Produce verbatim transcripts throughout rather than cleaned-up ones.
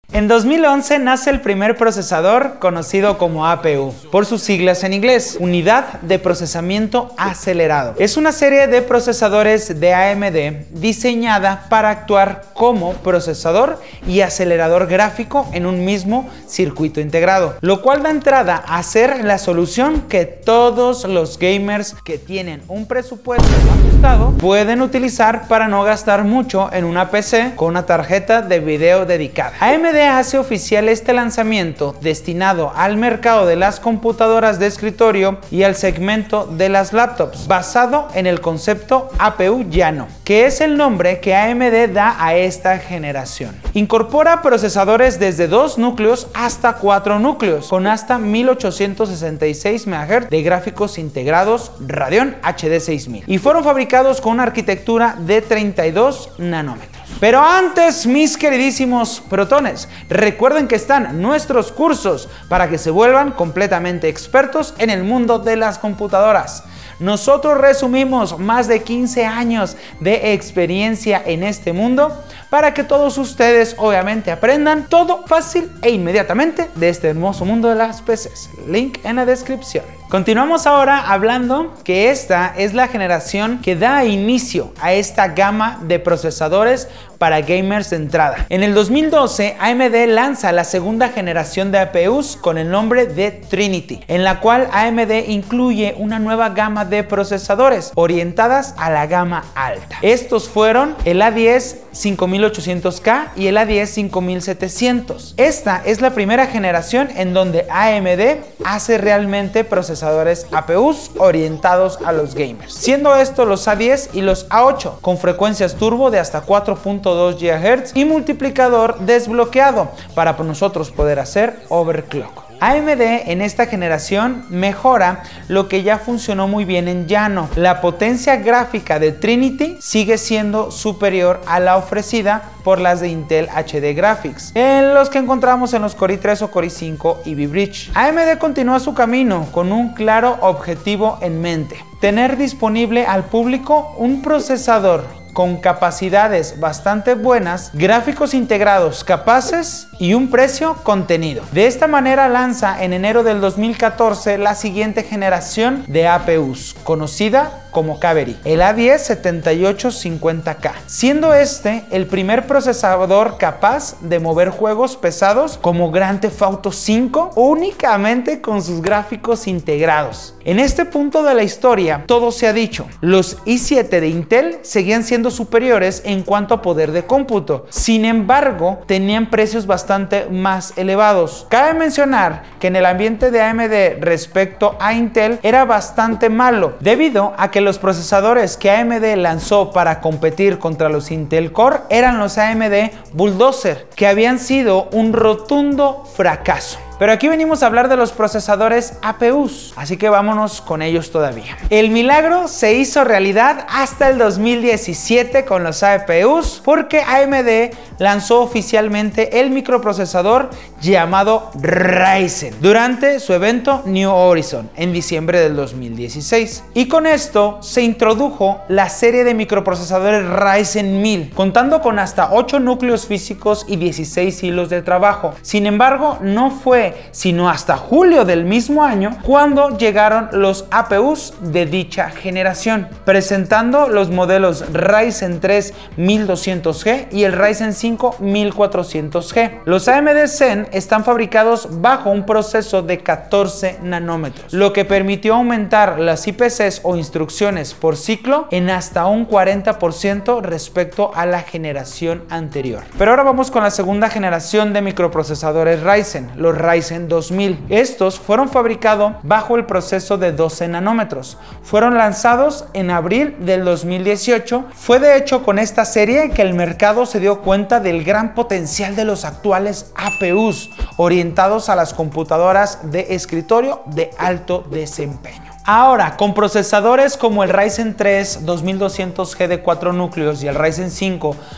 En dos mil once nace el primer procesador conocido como A P U, por sus siglas en inglés, Unidad de Procesamiento Acelerado. Es una serie de procesadores de A M D diseñada para actuar como procesador y acelerador gráfico en un mismo circuito integrado, lo cual da entrada a ser la solución que todos los gamers que tienen un presupuesto ajustado pueden utilizar para no gastar mucho en una P C con una tarjeta de video dedicada. A M D hace oficial este lanzamiento destinado al mercado de las computadoras de escritorio y al segmento de las laptops, basado en el concepto A P U llano, que es el nombre que A M D da a esta generación. Incorpora procesadores desde dos núcleos hasta cuatro núcleos, con hasta mil ochocientos sesenta y seis megahertz de gráficos integrados Radeon H D seis mil y fueron fabricados con una arquitectura de treinta y dos nanómetros. Pero antes, mis queridísimos protones, recuerden que están nuestros cursos para que se vuelvan completamente expertos en el mundo de las computadoras. Nosotros resumimos más de quince años de experiencia en este mundo para que todos ustedes obviamente aprendan todo fácil e inmediatamente de este hermoso mundo de las P Cs. Link en la descripción. Continuamos ahora hablando que esta es la generación que da inicio a esta gama de procesadores para gamers de entrada. En el dos mil doce, A M D lanza la segunda generación de A P Us con el nombre de Trinity, en la cual A M D incluye una nueva gama de procesadores orientadas a la gama alta. Estos fueron el A diez cinco mil ochocientos K y el A diez cinco mil setecientos. Esta es la primera generación en donde A M D hace realmente procesadores A P Us orientados a los gamers, siendo estos los A diez y los A ocho con frecuencias turbo de hasta cuatro punto dos gigahertz y multiplicador desbloqueado para nosotros poder hacer overclock. A M D en esta generación mejora lo que ya funcionó muy bien en llano. La potencia gráfica de Trinity sigue siendo superior a la ofrecida por las de Intel H D Graphics, en los que encontramos en los Core i tres o Core i cinco y V-Bridge. A M D continúa su camino con un claro objetivo en mente: tener disponible al público un procesador con capacidades bastante buenas, gráficos integrados capaces y un precio contenido. De esta manera lanza en enero del dos mil catorce la siguiente generación de A P Us, conocida como Kaveri, el A diez setenta y ocho cincuenta K, siendo este el primer procesador capaz de mover juegos pesados como Grand Theft Auto cinco únicamente con sus gráficos integrados. En este punto de la historia, todo se ha dicho. Los i siete de Intel seguían siendo superiores en cuanto a poder de cómputo, sin embargo, tenían precios bastante más elevados. Cabe mencionar que en el ambiente de A M D respecto a Intel era bastante malo, debido a que los procesadores que A M D lanzó para competir contra los Intel Core eran los A M D Bulldozer, que habían sido un rotundo fracaso. Pero aquí venimos a hablar de los procesadores A P Us, así que vámonos con ellos todavía. El milagro se hizo realidad hasta el dos mil diecisiete con los A P Us, porque A M D lanzó oficialmente el microprocesador llamado Ryzen durante su evento New Horizon en diciembre del dos mil dieciséis. Y con esto se introdujo la serie de microprocesadores Ryzen mil, contando con hasta ocho núcleos físicos y dieciséis hilos de trabajo. Sin embargo, no fue sino hasta julio del mismo año cuando llegaron los A P Us de dicha generación, presentando los modelos Ryzen tres mil doscientos G y el Ryzen cinco mil cuatrocientos G. Los A M D Zen están fabricados bajo un proceso de catorce nanómetros, lo que permitió aumentar las I P Cs o instrucciones por ciclo en hasta un cuarenta por ciento respecto a la generación anterior. Pero ahora vamos con la segunda generación de microprocesadores Ryzen, los Ryzen dos mil. Estos fueron fabricados bajo el proceso de doce nanómetros. Fueron lanzados en abril del dos mil dieciocho. Fue de hecho con esta serie que el mercado se dio cuenta del gran potencial de los actuales A P Us orientados a las computadoras de escritorio de alto desempeño. Ahora, con procesadores como el Ryzen tres dos mil doscientos G de cuatro núcleos y el Ryzen cinco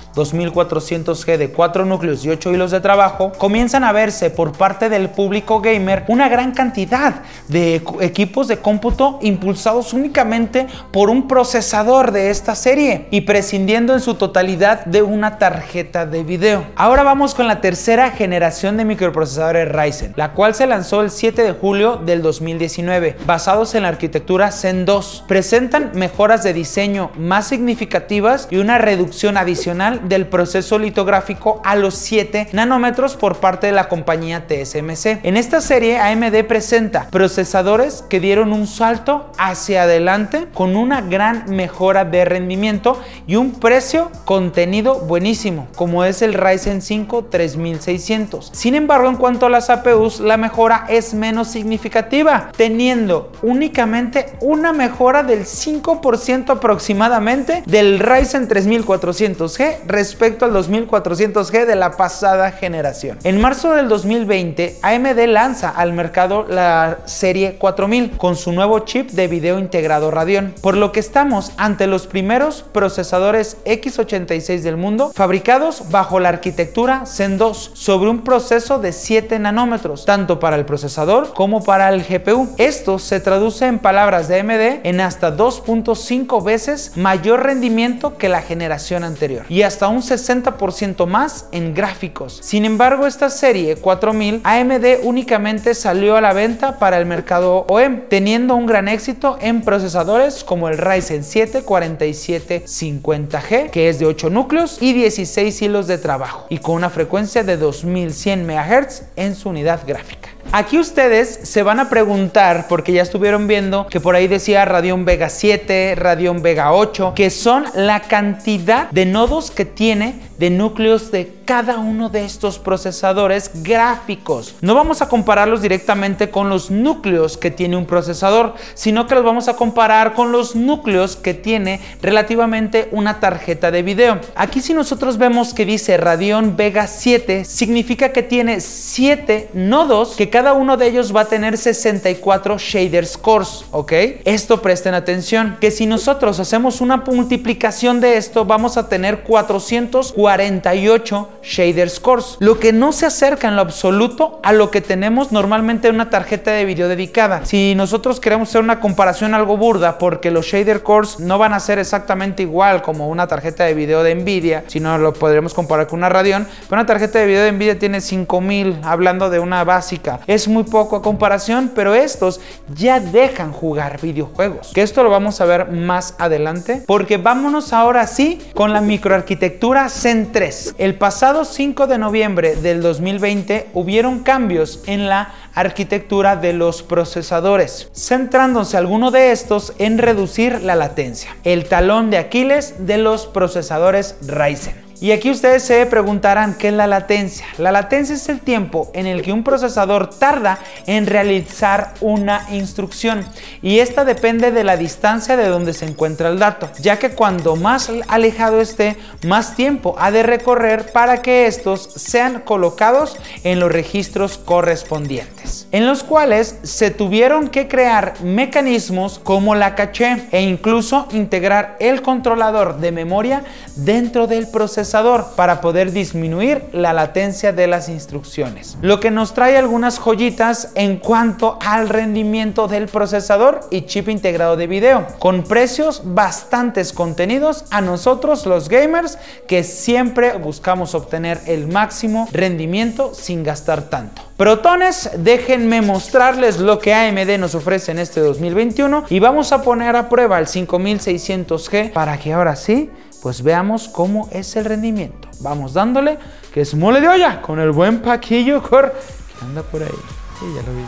dos mil cuatrocientos G de cuatro núcleos y ocho hilos de trabajo, comienzan a verse por parte del público gamer una gran cantidad de equipos de cómputo impulsados únicamente por un procesador de esta serie y prescindiendo en su totalidad de una tarjeta de video. Ahora vamos con la tercera generación de microprocesadores Ryzen, la cual se lanzó el siete de julio del dos mil diecinueve, basados en la arquitectura Zen dos. Presentan mejoras de diseño más significativas y una reducción adicional del proceso litográfico a los siete nanómetros por parte de la compañía T S M C. En esta serie A M D presenta procesadores que dieron un salto hacia adelante con una gran mejora de rendimiento y un precio contenido buenísimo, como es el Ryzen cinco tres mil seiscientos. Sin embargo, en cuanto a las A P Us, la mejora es menos significativa, teniendo únicamente una mejora del cinco por ciento aproximadamente del Ryzen tres mil cuatrocientos G respecto al dos mil cuatrocientos G de la pasada generación. En marzo del dos mil veinte, A M D lanza al mercado la serie cuatro mil con su nuevo chip de video integrado Radeon, por lo que estamos ante los primeros procesadores X ochenta y seis del mundo fabricados bajo la arquitectura Zen dos sobre un proceso de siete nanómetros, tanto para el procesador como para el G P U. Esto se traduce en palabras de A M D en hasta dos punto cinco veces mayor rendimiento que la generación anterior y hasta un sesenta por ciento más en gráficos. Sin embargo, esta serie cuatro mil A M D únicamente salió a la venta para el mercado O E M, teniendo un gran éxito en procesadores como el Ryzen siete cuarenta y siete cincuenta G, que es de ocho núcleos y dieciséis hilos de trabajo y con una frecuencia de dos mil cien megahertz en su unidad gráfica. Aquí ustedes se van a preguntar, porque ya estuvieron viendo que por ahí decía Radeon Vega siete, Radeon Vega ocho, que son la cantidad de nodos que tiene de núcleos de cada uno de estos procesadores gráficos. No vamos a compararlos directamente con los núcleos que tiene un procesador, sino que los vamos a comparar con los núcleos que tiene relativamente una tarjeta de video. Aquí, si nosotros vemos que dice Radeon Vega siete, significa que tiene siete nodos, que cada uno de ellos va a tener sesenta y cuatro shaders cores, ¿ok? Esto, presten atención, que si nosotros hacemos una multiplicación de esto, vamos a tener cuatrocientos cuarenta y ocho shaders cores, lo que no se acerca en lo absoluto a lo que tenemos normalmente en una tarjeta de video dedicada. Si nosotros queremos hacer una comparación algo burda, porque los shader cores no van a ser exactamente igual como una tarjeta de video de Nvidia, sino lo podríamos comparar con una Radeon, pero una tarjeta de video de Nvidia tiene cinco mil, hablando de una básica. Es muy poco a comparación, pero estos ya dejan jugar videojuegos, que esto lo vamos a ver más adelante, porque vámonos ahora sí con la microarquitectura Zen tres. El pasado cinco de noviembre del dos mil veinte hubieron cambios en la arquitectura de los procesadores, centrándose alguno de estos en reducir la latencia, el talón de Aquiles de los procesadores Ryzen. Y aquí ustedes se preguntarán, ¿qué es la latencia? La latencia es el tiempo en el que un procesador tarda en realizar una instrucción, y esta depende de la distancia de donde se encuentra el dato, ya que cuando más alejado esté, más tiempo ha de recorrer para que estos sean colocados en los registros correspondientes, en los cuales se tuvieron que crear mecanismos como la caché e incluso integrar el controlador de memoria dentro del procesador para poder disminuir la latencia de las instrucciones, lo que nos trae algunas joyitas en cuanto al rendimiento del procesador y chip integrado de video, con precios bastante contenidos a nosotros los gamers, que siempre buscamos obtener el máximo rendimiento sin gastar tanto. Protones, déjenme mostrarles lo que A M D nos ofrece en este dos mil veintiuno, y vamos a poner a prueba el cinco mil seiscientos G para que ahora sí pues veamos cómo es el rendimiento. Vamos dándole, que es mole de olla con el buen Paquillo Core, que anda por ahí. Sí, ya lo vi.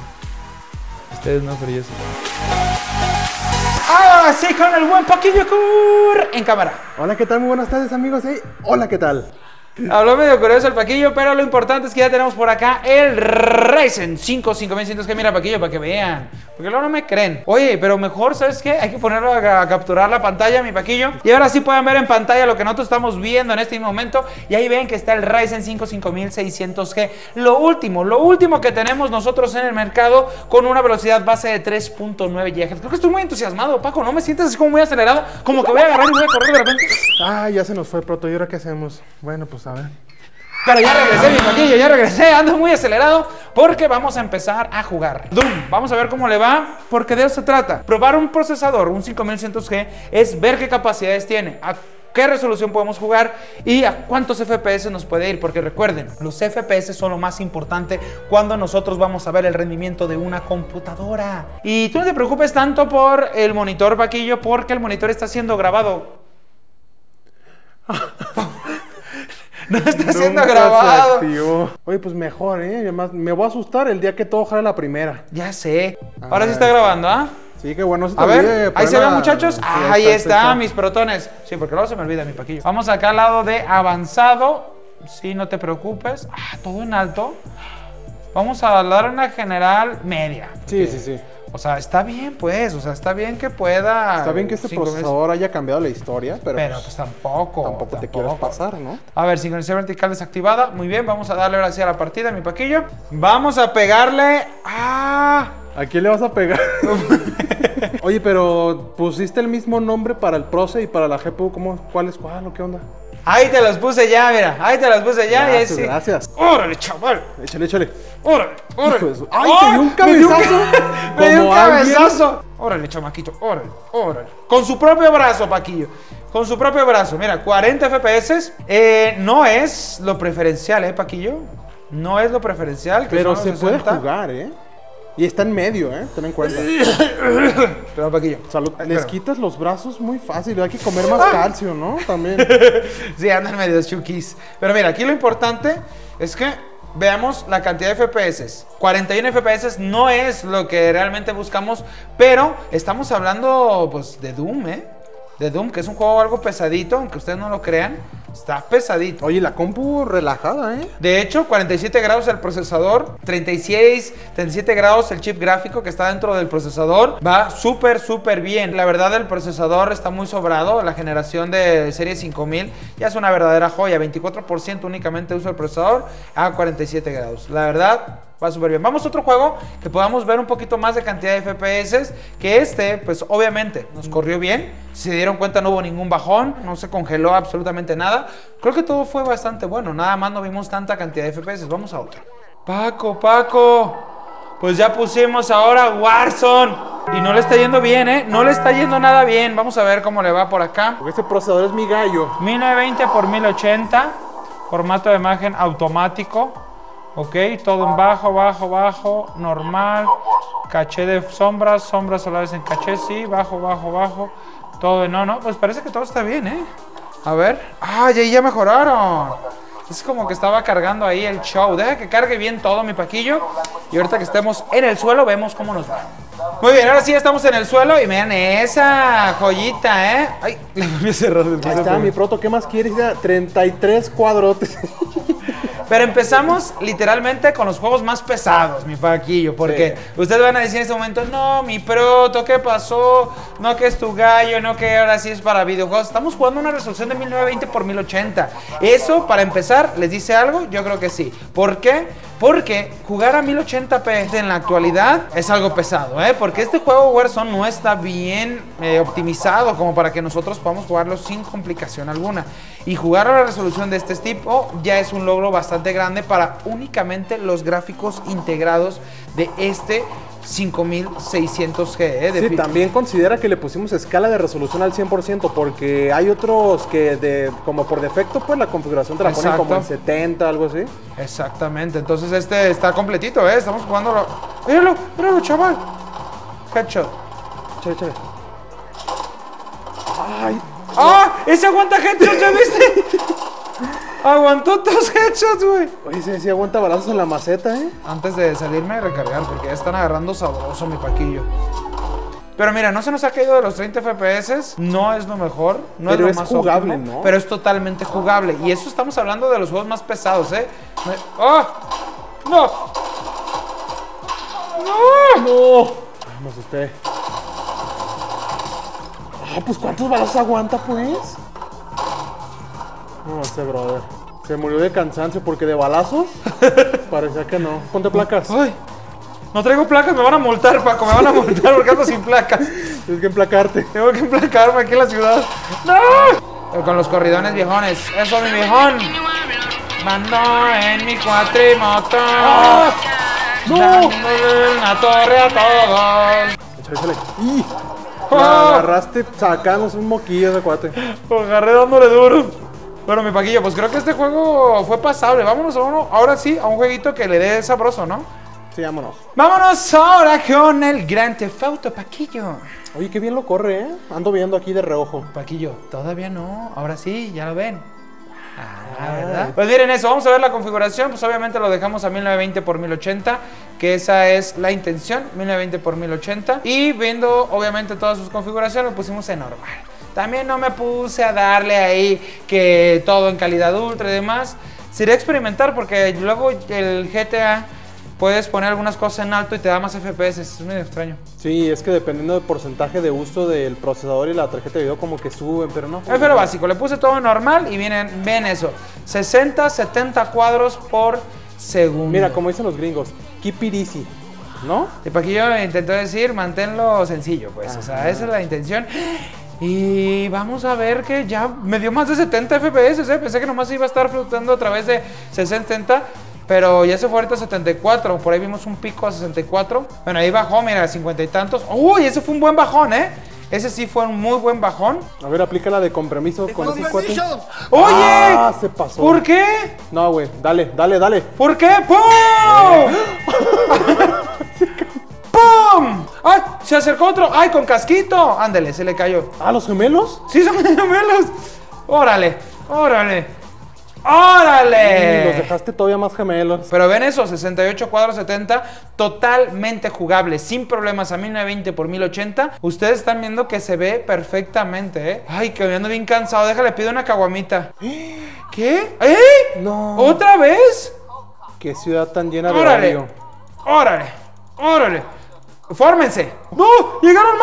Ustedes no, pero yo sí. ¡Ah, sí! Con el buen Paquillo Core en cámara. Hola, ¿qué tal? Muy buenas tardes, amigos. Hey, hola, ¿qué tal? Habló medio curioso el Paquillo, pero lo importante es que ya tenemos por acá el Ryzen cinco cinco mil ciento G. Mira, Paquillo, para que vean. Porque luego no me creen. Oye, pero mejor, ¿sabes qué? Hay que ponerlo a, a capturar la pantalla, mi Paquillo. Y ahora sí pueden ver en pantalla lo que nosotros estamos viendo en este momento. Y ahí ven que está el Ryzen cinco cinco mil seiscientos G. Lo último, lo último que tenemos nosotros en el mercado con una velocidad base de tres punto nueve gigahercios. Creo que estoy muy entusiasmado, Paco. ¿No me sientes así como muy acelerado? Como que voy a agarrar y voy a correr de repente. Ah, ya se nos fue, Proto. ¿Y ahora qué hacemos? Bueno, pues a ver. Pero ya regresé, mi Paquillo, ya regresé, ando muy acelerado porque vamos a empezar a jugar Doom. Vamos a ver cómo le va, porque de eso se trata. Probar un procesador, un cinco mil seiscientos G, es ver qué capacidades tiene, a qué resolución podemos jugar y a cuántos F P S nos puede ir. Porque recuerden, los F P S son lo más importante cuando nosotros vamos a ver el rendimiento de una computadora. Y tú no te preocupes tanto por el monitor, Paquillo, porque el monitor está siendo grabado. No está siendo grabado. Oye, pues mejor, ¿eh? Además, me voy a asustar el día que todo jale la primera. Ya sé. Ahora sí está grabando, ¿ah? Sí, qué bueno. A ver, ahí se ven, muchachos. Sí, ahí está, está, está, mis protones. Sí, porque luego se me olvida mi Paquillo. Vamos acá al lado de avanzado. Sí, no te preocupes. Ah, todo en alto. Vamos a dar una general media. Sí, sí, sí. O sea, está bien, pues. O sea, está bien que pueda. Está bien que este procesador haya cambiado la historia, pero. Pero pues, pues tampoco. Tampoco te quieres pasar, ¿no? A ver, sincronización vertical desactivada. Muy bien, vamos a darle ahora sí a la partida, mi Paquillo. Vamos a pegarle. ¡Ah! ¿A quién le vas a pegar? Oye, pero pusiste el mismo nombre para el proce y para la G P U. ¿Cómo? ¿Cuál es cuál o qué onda? Ahí te los puse ya, mira. Ahí te los puse ya. Gracias, y ahí sí. Gracias. ¡Órale, chaval! Échale, échale. ¡Órale, órale! ¡Ay, te dio un cabezazo! ¡Me dio un cabezazo! ¡Órale, chamaquito! ¡Órale, órale! Con su propio brazo, Paquillo. Con su propio brazo. Mira, cuarenta F P S. Eh, no es lo preferencial, ¿eh, Paquillo? No es lo preferencial. Que pero se puede jugar, ¿eh? Y está en medio, ¿eh? Ten en cuenta. Perdón, Paquillo. Salud. Les Pero. quitas los brazos muy fácil. Hay que comer más calcio, ¿no? También. Sí, andan medio chukis. Pero mira, aquí lo importante es que veamos la cantidad de F P S. cuarenta y uno F P S no es lo que realmente buscamos, pero estamos hablando, pues, de Doom, ¿eh? De Doom, que es un juego algo pesadito, aunque ustedes no lo crean. Está pesadito. Oye, la compu relajada, ¿eh? De hecho, cuarenta y siete grados el procesador, treinta y seis, treinta y siete grados el chip gráfico que está dentro del procesador. Va súper, súper bien. La verdad, el procesador está muy sobrado. La generación de serie cinco mil ya es una verdadera joya. veinticuatro por ciento únicamente uso el procesador a cuarenta y siete grados. La verdad, va súper bien. Vamos a otro juego que podamos ver un poquito más de cantidad de F P S. Que este, pues obviamente, nos corrió bien. Si se dieron cuenta, no hubo ningún bajón. No se congeló absolutamente nada. Creo que todo fue bastante bueno. Nada más no vimos tanta cantidad de F P S. Vamos a otro. Paco, Paco. Pues ya pusimos ahora Warzone. Y no le está yendo bien, ¿eh? No le está yendo nada bien. Vamos a ver cómo le va por acá. Porque este procesador es mi gallo. mil novecientos veinte por mil ochenta. Formato de imagen automático. Ok, todo en bajo, bajo, bajo. Normal. Caché de sombras. Sombras solares en caché, sí. Bajo, bajo, bajo. Todo en no, no. Pues parece que todo está bien, ¿eh? A ver. ¡Ay, ahí ya mejoraron! Es como que estaba cargando ahí el show. Deja que cargue bien todo, mi Paquillo. Y ahorita que estemos en el suelo, vemos cómo nos va. Muy bien, ahora sí estamos en el suelo. Y vean esa joyita, ¿eh? Ay, le volví a cerrar. Ahí está, mi Proto. ¿Qué más quieres? Ya, treinta y tres cuadrotes. Pero empezamos literalmente con los juegos más pesados, mi Paquillo, porque sí. Ustedes van a decir en este momento, no, mi Proto, ¿qué pasó? No, que es tu gallo, no, que ahora sí es para videojuegos. Estamos jugando una resolución de mil novecientos veinte por mil ochenta. Eso, para empezar, ¿les dice algo? Yo creo que sí. ¿Por qué? Porque jugar a mil ochenta p en la actualidad es algo pesado, ¿eh? Porque este juego Warzone no está bien eh, optimizado como para que nosotros podamos jugarlo sin complicación alguna. Y jugar a la resolución de este tipo ya es un logro bastante grande para únicamente los gráficos integrados de este cinco mil seiscientos G. ¿eh? Sí, también considera que le pusimos escala de resolución al cien por ciento porque hay otros que de como por defecto pues la configuración te la ponen como en setenta, algo así. Exactamente, entonces este está completito, ¿eh? Estamos jugando lo... Míralo, míralo, chaval. Headshot. Chale, chale. Ay. ¡Ah! ¡Ese aguanta headshot, ya viste! Aguantó dos headshots, güey. Oye, sí, sí aguanta balazos en la maceta, ¿eh? Antes de salirme a recargar, porque ya están agarrando sabroso mi Paquillo. Pero mira, no se nos ha caído de los treinta F P S. No es lo mejor. No pero es lo es más jugable, óptimo, ¿no? Pero es totalmente jugable. Y eso estamos hablando de los juegos más pesados, ¿eh? ¡Oh! ¡No! ¡No! ¡No! Vamos, usted. Ah, pues ¿cuántos balazos aguanta, pues? No sé, brother. Se murió de cansancio porque de balazos parecía que no. Ponte placas. ¡Ay! No traigo placas, me van a multar, Paco. Me van a multar porque ando sin placas. Tienes que emplacarte. Tengo que emplacarme aquí en la ciudad. ¡No! Con los corridones viejones. Eso, mi viejón. Mando en mi cuatrimotor. ¡Ah! ¡No! Dándole una torre a todos. Échale, échale. ¡Y! ¡Oh! La agarraste sacándose un moquillo de cuate. Lo agarré dándole duro. Bueno, mi Paquillo, pues creo que este juego fue pasable. Vámonos a uno, ahora sí, a un jueguito que le dé sabroso, ¿no? Sí, vámonos. Vámonos ahora con el Grand Theft Auto, Paquillo. Oye, qué bien lo corre, ¿eh? Ando viendo aquí de reojo. Paquillo, todavía no. Ahora sí, ya lo ven. Ah, ¿verdad? Pues miren eso, vamos a ver la configuración. Pues obviamente lo dejamos a mil novecientos veinte por mil ochenta, que esa es la intención, mil novecientos veinte por mil ochenta. Y viendo obviamente todas sus configuraciones, lo pusimos en normal. También no me puse a darle ahí que todo en calidad ultra y demás. Sería experimentar porque luego el G T A puedes poner algunas cosas en alto y te da más F P S. Es muy extraño. Sí, es que dependiendo del porcentaje de uso del procesador y la tarjeta de video como que suben, pero no. Es lo básico, le puse todo en normal y vienen, ven eso, sesenta, setenta cuadros por segundo. Mira, como dicen los gringos, keep it easy, ¿no? Y Paquillo intentó decir, manténlo sencillo, pues. Ajá. O sea, esa es la intención. Y vamos a ver que ya me dio más de setenta F P S, ¿eh? Pensé que nomás iba a estar flotando a través de sesenta, setenta. Pero ya se fue ahorita a setenta y cuatro. Por ahí vimos un pico a sesenta y cuatro. Bueno, ahí bajó, mira, cincuenta y tantos. ¡Uy! Ese fue un buen bajón, ¿eh? Ese sí fue un muy buen bajón. A ver, aplícala de compromiso con ese cuate. ¡Oye! ¡Ah! Se pasó. ¿Por qué? No, güey. Dale, dale, dale. ¿Por qué? ¡Pum! ¡Pum! ¡Ay! Se acercó otro. ¡Ay, con casquito! Ándale, se le cayó. ¿Ah, los gemelos? Sí, son gemelos. Órale, órale. ¡Órale! Mm, los dejaste todavía más gemelos. Pero ven eso, sesenta y ocho cuadros setenta, totalmente jugable, sin problemas a mil novecientos veinte por mil ochenta. Ustedes están viendo que se ve perfectamente, ¿eh? Ay, que me ando bien cansado, déjale, pido una caguamita. ¿Qué? ¿Eh? No. ¿Otra vez? Qué ciudad tan llena de ¡Órale! odio. ¡Órale! ¡Órale! ¡Fórmense! ¡No! ¡Llegaron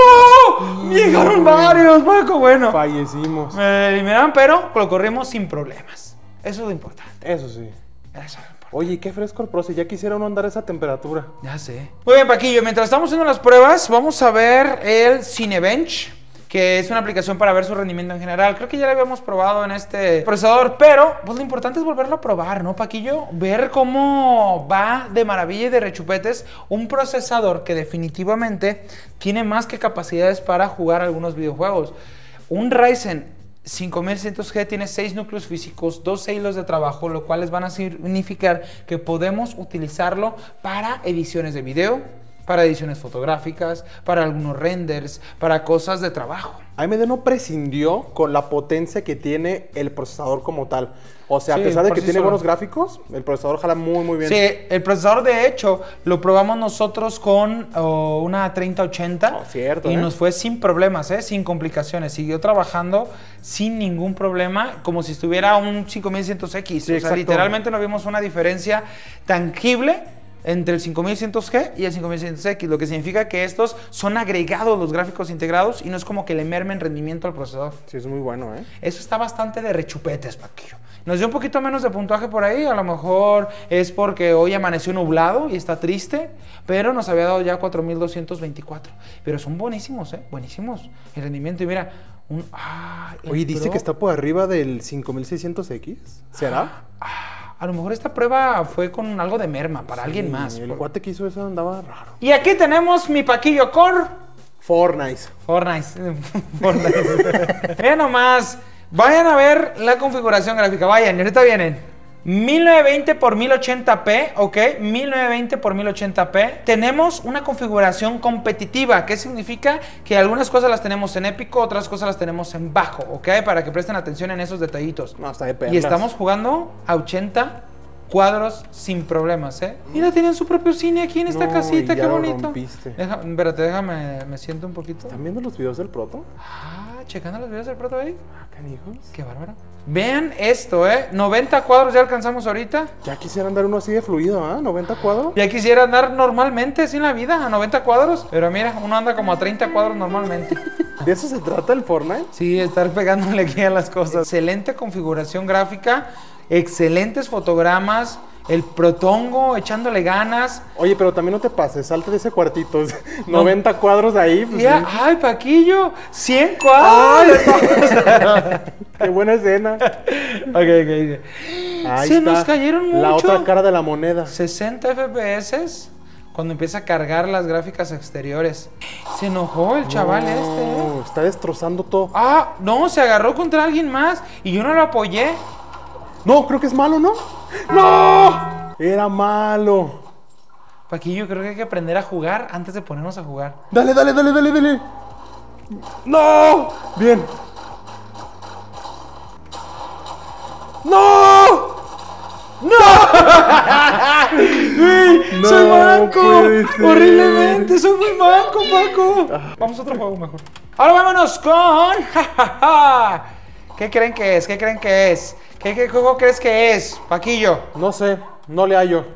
más! ¡No! ¡Llegaron varios, Paco! Bueno, fallecimos. me eliminaron, pero lo corrimos sin problemas. Eso es lo importante. Eso sí. Eso es lo importante. Oye, qué fresco el proce. Ya quisiera uno andar a esa temperatura. Ya sé. Muy bien, Paquillo. Mientras estamos haciendo las pruebas, vamos a ver el Cinebench, que es una aplicación para ver su rendimiento en general. Creo que ya lo habíamos probado en este procesador, pero pues lo importante es volverlo a probar, ¿no, Paquillo? Ver cómo va de maravilla y de rechupetes un procesador que definitivamente tiene más que capacidades para jugar algunos videojuegos. Un Ryzen cinco mil seiscientos G tiene seis núcleos físicos, doce hilos de trabajo, lo cual van a significar que podemos utilizarlo para ediciones de video, para ediciones fotográficas, para algunos renders, para cosas de trabajo. A M D no prescindió con la potencia que tiene el procesador como tal. O sea, Sí, a pesar de por que sí tiene solo. buenos gráficos, el procesador jala muy, muy bien. Sí, el procesador de hecho lo probamos nosotros con oh, una treinta ochenta. Oh, cierto, y ¿eh? nos fue sin problemas, ¿eh? Sin complicaciones. Siguió trabajando sin ningún problema, como si estuviera un cinco mil seiscientos X. Sí, o sea, exacto. literalmente no vimos una diferencia tangible entre el cinco mil seiscientos G y el cinco mil seiscientos X, lo que significa que estos son agregados los gráficos integrados y no es como que le mermen rendimiento al procesador. Sí, es muy bueno, ¿eh? Eso está bastante de rechupetes, Paquillo. Nos dio un poquito menos de puntaje por ahí, a lo mejor es porque hoy amaneció nublado y está triste, pero nos había dado ya cuatro mil doscientos veinticuatro. Pero son buenísimos, ¿eh? Buenísimos. El rendimiento, y mira, un... Ah, el Oye, dice Pro. que está por arriba del cinco mil seiscientos X. ¿Será? Ah, a lo mejor esta prueba fue con algo de merma para Sí, alguien más. El por- cuate que hizo eso andaba raro. Y aquí tenemos mi Paquillo Core. Fortnite. Fortnite. Fortnite. Vean nomás. Vayan a ver la configuración gráfica. Vayan, y ahorita vienen. mil novecientos veinte por mil ochenta p, ok. mil novecientos veinte por mil ochenta p. Tenemos una configuración competitiva. ¿Qué significa? Que algunas cosas las tenemos en épico, otras cosas las tenemos en bajo, ok. Para que presten atención en esos detallitos. No, está de perlas. Y estamos jugando a ochenta cuadros sin problemas, ¿eh? Mira, tienen su propio cine aquí en esta no, casita, ya qué lo bonito. rompiste. Deja, espérate, déjame, me siento un poquito. ¿Están viendo los videos del proto? Ah, checando los videos del proto ahí. Ah, canijos. Qué bárbaro. Vean esto, ¿eh? noventa cuadros ya alcanzamos ahorita. Ya quisiera andar uno así de fluido, ¿ah? ¿eh? ¿noventa cuadros? Ya quisiera andar normalmente así en la vida, a noventa cuadros. Pero mira, uno anda como a treinta cuadros normalmente. ¿De eso se trata el Fortnite? Sí, estar pegándole aquí a las cosas. Excelente configuración gráfica, excelentes fotogramas, el protongo echándole ganas. Oye, pero también no te pases, salte de ese cuartito. No. noventa cuadros ahí. Pues, ya, sí. Ay, Paquillo, cien cuadros. Qué buena escena. Ok, ok. Ahí Se está, nos cayeron mucho. la otra cara de la moneda. sesenta F P S cuando empieza a cargar las gráficas exteriores. Se enojó el chaval no, este, ¿eh? Está destrozando todo. Ah, no, se agarró contra alguien más y yo no lo apoyé. No, creo que es malo, ¿no? ¡No! Era malo. Paquillo, creo que hay que aprender a jugar antes de ponernos a jugar. Dale, dale, dale, dale, dale. ¡No! Bien. ¡No! ¡No! no ¡Soy manco! ¡Horriblemente! ¡Soy muy manco, Paco! Vamos a otro juego mejor. Ahora vámonos con... ¿Qué creen que es? ¿Qué creen que es? ¿Qué, qué juego crees que es, Paquillo? No sé, no le hallo.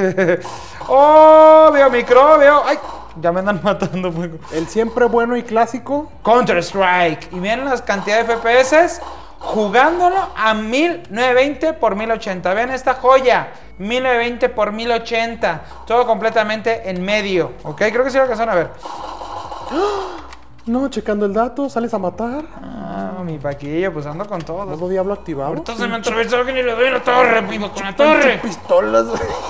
¡Oh! Veo microbio. ¡Ay! Ya me andan matando, Paco. El siempre bueno y clásico Counter-Strike. Y miren las cantidades de F P S jugándolo a mil novecientos veinte por mil ochenta. Vean esta joya. mil novecientos veinte por mil ochenta. Todo completamente en medio. ¿Ok? Creo que sí lo alcanzaron a ver. No, checando el dato, sales a matar. Ah, mi Paquillo, pues ando con todo. ¿Modo diablo activado? Entonces me atravesó alguien y le doy la torre, vivo con la torre. Pistolas.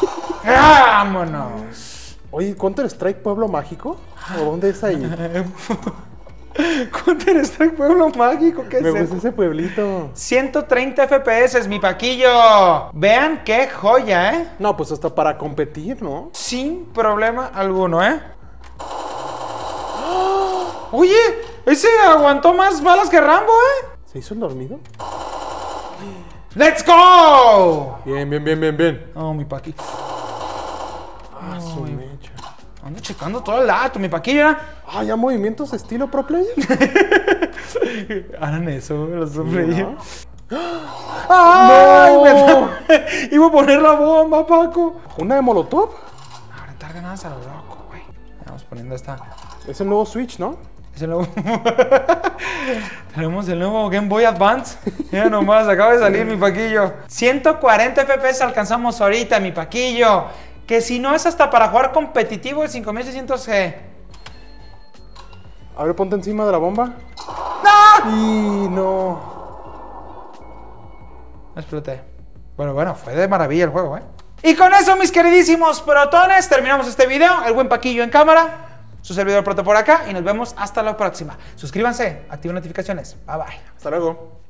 ¡Vámonos! Oye, ¿Counter-Strike Pueblo Mágico? ¿O dónde es ahí? Counter-Strike Pueblo Mágico, ¿qué es Me eso? gusta ese pueblito. ciento treinta F P S, mi Paquillo. Vean qué joya, ¿eh? No, pues hasta para competir, ¿no? Sin problema alguno, ¿eh? Oye, ese aguantó más balas que Rambo, ¿eh? ¿Se hizo el dormido? ¡Let's go! Bien, bien, bien, bien, bien. Oh, mi Paqui. Ah, su mecha. Ando checando todo el dato, mi Paquillo. Ah, ya movimientos estilo pro player. Hagan eso, los hombres. ¿No? ¡Ay! ¡No! Me... Iba a poner la bomba, Paco. ¿Una de Molotov? Ahora entar ganadas a lo loco, güey. Vamos poniendo esta. Es el nuevo Switch, ¿no? Es el nuevo... Tenemos el nuevo Game Boy Advance. Mira nomás, acaba de salir mi Paquillo. ciento cuarenta F P S alcanzamos ahorita, mi Paquillo. Que si no es hasta para jugar competitivo el cinco mil seiscientos G. A ver, ponte encima de la bomba. ¡No! Y no. Me exploté. Bueno, bueno, fue de maravilla el juego, ¿eh? Y con eso, mis queridísimos protones, terminamos este video. El buen Paquillo en cámara. Su servidor Proto por acá y nos vemos hasta la próxima. Suscríbanse, activen notificaciones. Bye bye. Hasta luego.